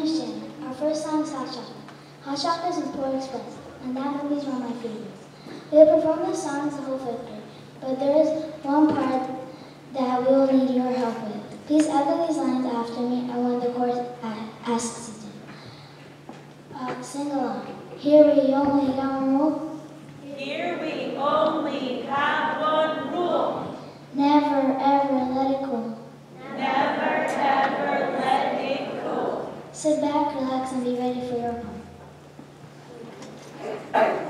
is Shannon. Our first song is Hot Chocolate. Hot Chocolate and Polar Express, and that movie's one of my favorites. We have performed the songs the whole fifth grade, but there is one part that we will need your help with. Please echo these lines after me, and when the chorus asks you to. Sing along. Here we only got one rule. Here we only have one rule. Never ever let it cool. Never ever let it cool. Sit back, relax, and be ready for your part.